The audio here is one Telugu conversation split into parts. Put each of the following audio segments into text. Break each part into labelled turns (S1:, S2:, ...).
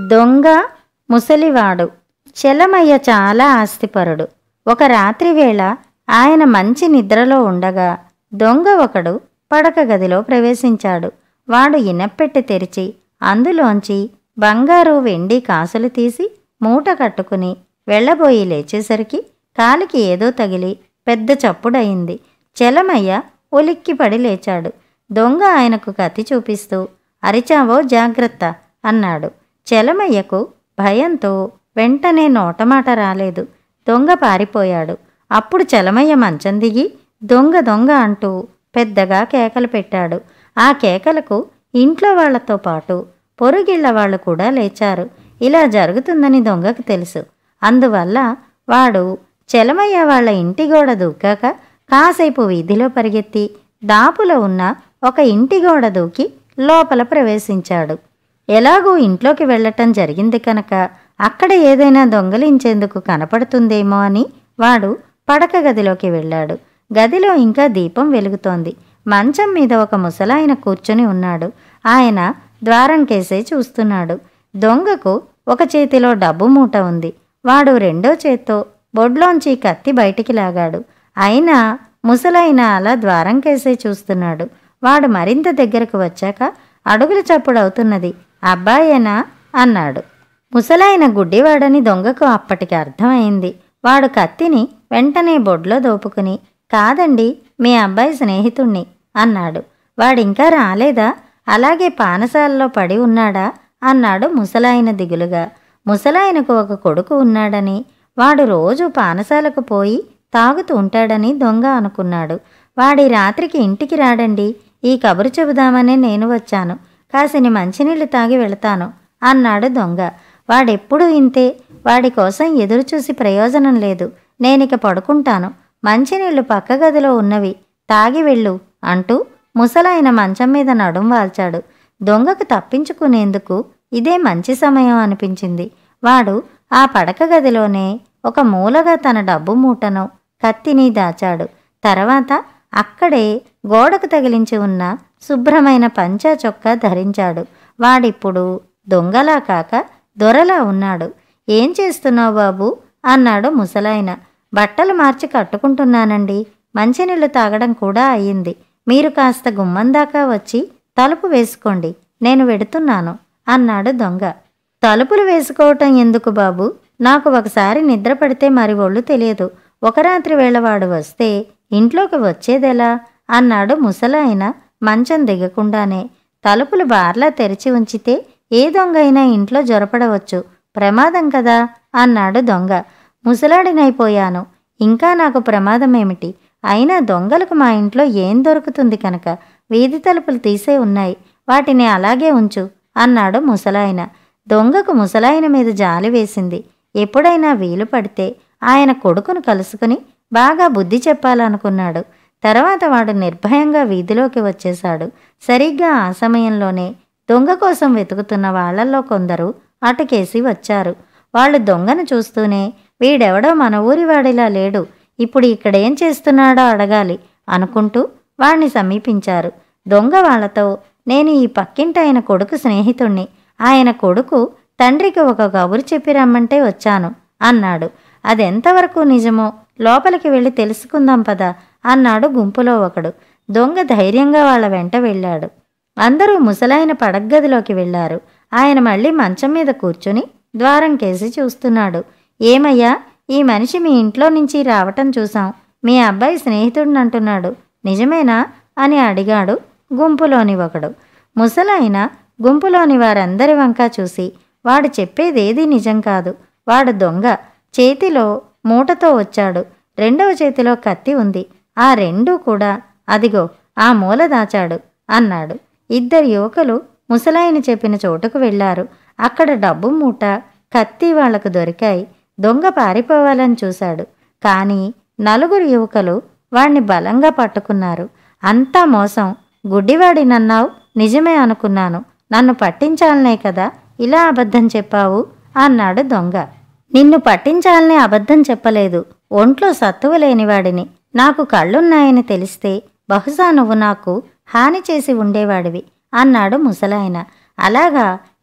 S1: దొంగ ముసలివాడు. చెల్లమయ్య చాలా ఆస్తిపరుడు. ఒక రాత్రి వేళ ఆయన మంచి నిద్రలో ఉండగా దొంగ ఒకడు పడక గదిలో ప్రవేశించాడు. వాడు ఇనప్పెట్టె తెరిచి అందులోంచి బంగారు వెండి కాసులు తీసి మూట కట్టుకుని వెళ్ళబోయి లేచేసరికి కాలికి ఏదో తగిలి పెద్ద చప్పుడయింది. చెల్లమయ్య ఉలిక్కిపడి లేచాడు. దొంగ ఆయనకు కత్తి చూపిస్తూ అరిచావో జాగ్రత్త అన్నాడు. చెల్లమయ్యకు భయంతో వెంటనే నోటమాట రాలేదు. దొంగ పారిపోయాడు. అప్పుడు చెల్లమయ్య మంచం దిగి దొంగ దొంగ అంటూ పెద్దగా కేకలు పెట్టాడు. ఆ కేకలకు ఇంట్లో వాళ్లతో పాటు పొరుగిళ్ల వాళ్ళు కూడా లేచారు. ఇలా జరుగుతుందని దొంగకు తెలుసు. అందువల్ల వాడు చెల్లమయ్య వాళ్ళ ఇంటి గోడ దూకాక కాసేపు వీధిలో పరిగెత్తి దాపులో ఉన్న ఒక ఇంటి గోడ దూకి లోపల ప్రవేశించాడు. ఎలాగూ ఇంట్లోకి వెళ్ళటం జరిగింది కనుక అక్కడ ఏదైనా దొంగలించేందుకు కనపడుతుందేమో అని వాడు పడక గదిలోకి వెళ్ళాడు. గదిలో ఇంకా దీపం వెలుగుతోంది. మంచం మీద ఒక ముసలాయన కూర్చుని ఉన్నాడు. ఆయన ద్వారం కేసే చూస్తున్నాడు. దొంగకు ఒక చేతిలో డబ్బు మూట ఉంది. వాడు రెండో చేత్తో బొడ్లోంచి కత్తి బయటికి లాగాడు. అయినా ముసలాయన అలా ద్వారం కేసే చూస్తున్నాడు. వాడు మరింత దగ్గరకు వచ్చాక అడుగుల చప్పుడవుతున్నది. అబ్బాయేనా అన్నాడు. ముసలాయన గుడ్డివాడని దొంగకు అప్పటికి అర్థమైంది. వాడు కత్తిని వెంటనే బొడ్లో దోపుకుని కాదండి, మీ అబ్బాయి స్నేహితుణ్ణి అన్నాడు. వాడింకా రాలేదా? అలాగే పానశాలలో పడి ఉన్నాడా అన్నాడు ముసలాయన దిగులుగా. ముసలాయనకు ఒక కొడుకు ఉన్నాడని, వాడు రోజు పానశాలకు పోయి తాగుతూ ఉంటాడని దొంగ అనుకున్నాడు. వాడి రాత్రికి ఇంటికి రాడండి, ఈ కబురు చెబుదామనే నేను వచ్చాను. కాసిని మంచినీళ్లు తాగి వెళతాను అన్నాడు దొంగ. వాడెప్పుడూ ఇంతే, వాడి కోసం ఎదురుచూసి ప్రయోజనం లేదు. నేనిక పడుకుంటాను, మంచినీళ్లు పక్క గదిలో ఉన్నవి, తాగి వెళ్ళు అంటూ ముసలాయన మంచం మీద నడుం వాల్చాడు. దొంగకు తప్పించుకునేందుకు ఇదే మంచి సమయం అనిపించింది. వాడు ఆ పడక గదిలోనే ఒక మూలగా తన డబ్బు మూటను కత్తిని దాచాడు. తర్వాత అక్కడే గోడకు తగిలించి ఉన్న శుభ్రమైన పంచా చొక్కా ధరించాడు. వాడిప్పుడు దొంగలా కాక దొరలా ఉన్నాడు. ఏం చేస్తున్నావు బాబు అన్నాడు ముసలాయన. బట్టలు మార్చి కట్టుకుంటున్నానండి, మంచినీళ్లు తాగడం కూడా అయ్యింది. మీరు కాస్త గుమ్మం దాకా వచ్చి తలుపు వేసుకోండి, నేను వెడుతున్నాను అన్నాడు దొంగ. తలుపులు వేసుకోవటం ఎందుకు బాబు? నాకు ఒకసారి నిద్ర పడితే మరి ఒళ్ళు తెలియదు. ఒక రాత్రి వేళ వాడు వస్తే ఇంట్లోకి వచ్చేదెలా అన్నాడు ముసలాయన మంచం దిగకుండానే. తలుపులు బార్లా తెరిచి ఉంచితే ఏ దొంగ అయినా ఇంట్లో జొరపడవచ్చు, ప్రమాదం కదా అన్నాడు దొంగ. ముసలాడినైపోయాను, ఇంకా నాకు ప్రమాదమేమిటి? అయినా దొంగలకు మా ఇంట్లో ఏం దొరుకుతుంది కనుక వీధి తలుపులు తీసే ఉన్నాయి, వాటిని అలాగే ఉంచు అన్నాడు ముసలాయన. దొంగకు ముసలాయన మీద జాలి వేసింది. ఎప్పుడైనా వీలు పడితే ఆయన కొడుకును కలుసుకుని బాగా బుద్ధి చెప్పాలనుకున్నాడు. తర్వాత వాడు నిర్భయంగా వీధిలోకి వచ్చేశాడు. సరిగ్గా ఆ సమయంలోనే దొంగ కోసం వెతుకుతున్న వాళ్లల్లో కొందరు అటుకేసి వచ్చారు. వాళ్ళు దొంగను చూస్తూనే వీడెవడో మన ఊరివాడిలా లేడు, ఇప్పుడు ఇక్కడేం చేస్తున్నాడో అడగాలి అనుకుంటూ వాణ్ణి సమీపించారు. దొంగ వాళ్లతో, నేను ఈ పక్కింటి ఆయన కొడుకు స్నేహితుణ్ణి, ఆయన కొడుకు తండ్రికి ఒక కబురు చెప్పి రమ్మంటే వచ్చాను అన్నాడు. అదెంతవరకు నిజమో లోపలికి వెళ్ళి తెలుసుకుందాం పదా అన్నాడు గుంపులో ఒకడు. దొంగ ధైర్యంగా వాళ్ళ వెంట వెళ్ళాడు. అందరూ ముసలాయన పడగ్గదిలోకి వెళ్లారు. ఆయన మళ్ళీ మంచం మీద కూర్చుని ద్వారం కేసి చూస్తున్నాడు. ఏమయ్యా, ఈ మనిషి మీ ఇంట్లో నుంచి రావటం చూసాం, మీ అబ్బాయి స్నేహితుడినంటున్నాడు, నిజమేనా అని అడిగాడు గుంపులోని ఒకడు. ముసలాయన గుంపులోని వారందరి వంక చూసి, వాడు చెప్పేదేదీ నిజం కాదు, వాడు దొంగ, చేతిలో మూటతో వచ్చాడు, రెండవ చేతిలో కత్తి ఉంది, ఆ రెండూ కూడా అదిగో ఆ మూల దాచాడు అన్నాడు. ఇద్దరు యువకులు ముసలాయన చెప్పిన చోటుకు వెళ్లారు. అక్కడ డబ్బు మూట, కత్తి వాళ్లకు దొరికాయి. దొంగ పారిపోవాలని చూశాడు, కానీ నలుగురు యువకులు వాణ్ణి బలంగా పట్టుకున్నారు. అంతా మోసం, గుడ్డివాడినన్నావు, నిజమే అనుకున్నాను, నన్ను పట్టించాలనే కదా ఇలా అబద్ధం చెప్పావు అన్నాడు దొంగ. నిన్ను పట్టించాలనే అబద్ధం చెప్పలేదు, ఒంట్లో సత్తువ లేనివాడిని, నాకు కళ్ళున్నాయని తెలిస్తే బహుశా నువ్వు నాకు హాని చేసి ఉండేవాడివి అన్నాడు ముసలాయన. అలాగా,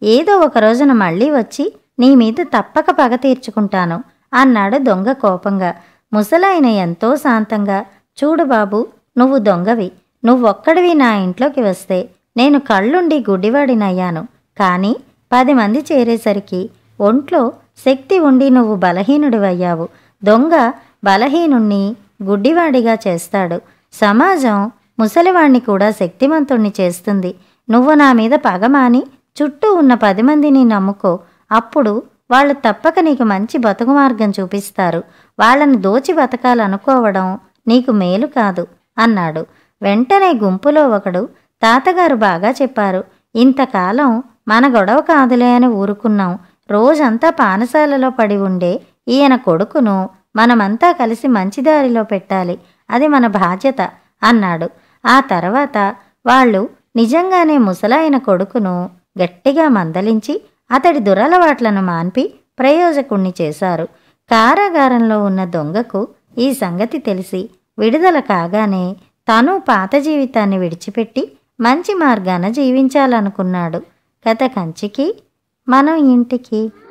S1: ఏదో ఒక రోజున మళ్ళీ వచ్చి నీ మీద తప్పక పగ తీర్చుకుంటాను అన్నాడు దొంగ కోపంగా. ముసలాయన ఎంతో శాంతంగా, చూడు బాబు, నువ్వు దొంగవి. నువ్వొక్కడివి నా ఇంట్లోకి వస్తే నేను కళ్ళుండి గుడ్డివాడినయ్యాను. కానీ 10 మంది చేరేసరికి ఒంట్లో శక్తి ఉండి నువ్వు బలహీనుడివయ్యావు. దొంగ బలహీనుణ్ణి గుడ్డివాడిగా చేస్తాడు. సమాజం ముసలివాణ్ణి కూడా శక్తిమంతుణ్ణి చేస్తుంది. నువ్వు నా మీద పగమాని చుట్టూ ఉన్న 10 మందిని నమ్ముకో. అప్పుడు వాళ్ళు తప్పక నీకు మంచి బతుకు మార్గం చూపిస్తారు. వాళ్ళని దోచి బతకాలనుకోవడం నీకు మేలు కాదు అన్నాడు. వెంటనే గుంపులో ఒకడు, తాతగారు బాగా చెప్పారు. ఇంతకాలం మన గొడవ కాదులే అని ఊరుకున్నాం. రోజంతా పానశాలలో పడి ఉండే ఈయన కొడుకును మనమంతా కలిసి మంచిదారిలో పెట్టాలి. అది మన బాధ్యత అన్నాడు. ఆ తర్వాత వాళ్ళు నిజంగానే ముసలాయన కొడుకును గట్టిగా మందలించి అతడి దురలవాట్లను మాన్పి ప్రయోజకుణ్ణి చేశారు. కారాగారంలో ఉన్న దొంగకు ఈ సంగతి తెలిసి విడుదల కాగానే తను పాత జీవితాన్ని విడిచిపెట్టి మంచి మార్గాన జీవించాలనుకున్నాడు. కథ కంచికి, మనం ఇంటికి.